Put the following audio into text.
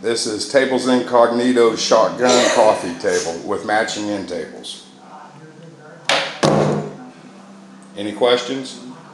This is Tables Incognito's shotgun coffee table with matching end tables. Any questions?